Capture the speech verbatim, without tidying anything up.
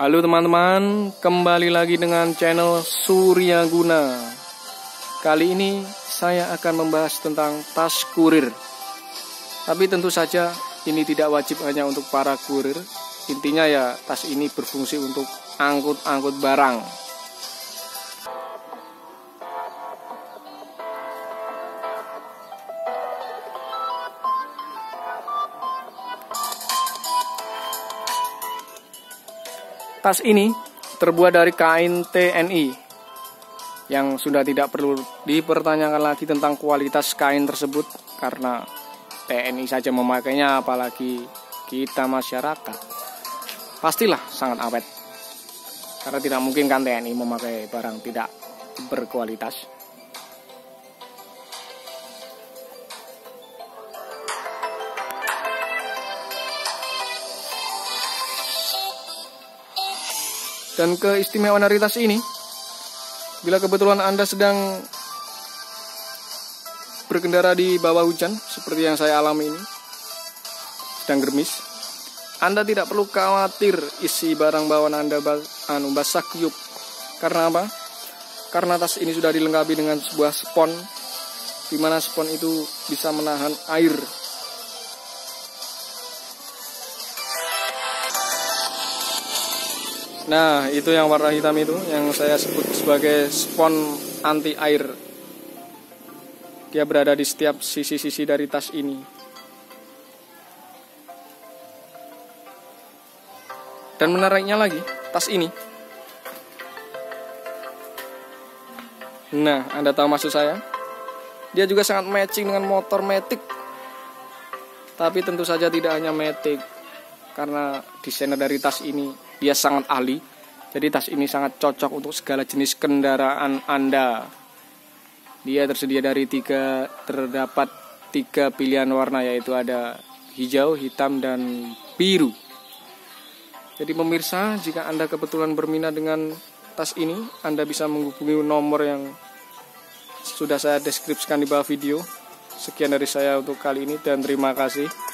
Halo teman-teman, kembali lagi dengan channel Surya Guna. Kali ini saya akan membahas tentang tas kurir. Tapi tentu saja ini tidak wajib hanya untuk para kurir. Intinya ya tas ini berfungsi untuk angkut-angkut barang. Tas ini terbuat dari kain T N I yang sudah tidak perlu dipertanyakan lagi tentang kualitas kain tersebut karena T N I saja memakainya, apalagi kita masyarakat. Pastilah sangat awet. Karena tidak mungkin kan T N I memakai barang tidak berkualitas. Dan keistimewaan dari tas ini, bila kebetulan Anda sedang berkendara di bawah hujan, seperti yang saya alami ini, sedang gerimis, Anda tidak perlu khawatir isi barang bawaan Anda anu, basah kuyup. Karena apa? Karena tas ini sudah dilengkapi dengan sebuah spons, di mana spons itu bisa menahan air. Nah, itu yang warna hitam itu yang saya sebut sebagai spons anti air. Dia berada di setiap sisi-sisi dari tas ini. Dan menariknya lagi, tas ini. Nah, Anda tahu maksud saya? Dia juga sangat matching dengan motor Matic. Tapi tentu saja tidak hanya Matic. Karena desainer dari tas ini dia sangat ahli. Jadi tas ini sangat cocok untuk segala jenis kendaraan Anda. Dia tersedia dari tiga terdapat tiga pilihan warna, yaitu ada hijau, hitam, dan biru. Jadi pemirsa, jika Anda kebetulan berminat dengan tas ini, Anda bisa menghubungi nomor yang sudah saya deskripsikan di bawah video. Sekian dari saya untuk kali ini dan terima kasih.